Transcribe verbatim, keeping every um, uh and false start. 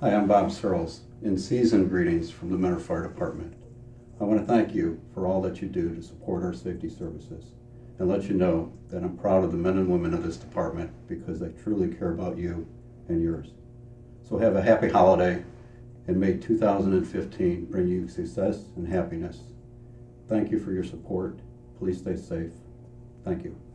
Hi, I'm Bob Searles. In season greetings from the Mentor Fire Department. I want to thank you for all that you do to support our safety services and let you know that I'm proud of the men and women of this department because they truly care about you and yours. So have a happy holiday, and may two thousand fifteen bring you success and happiness. Thank you for your support. Please stay safe. Thank you.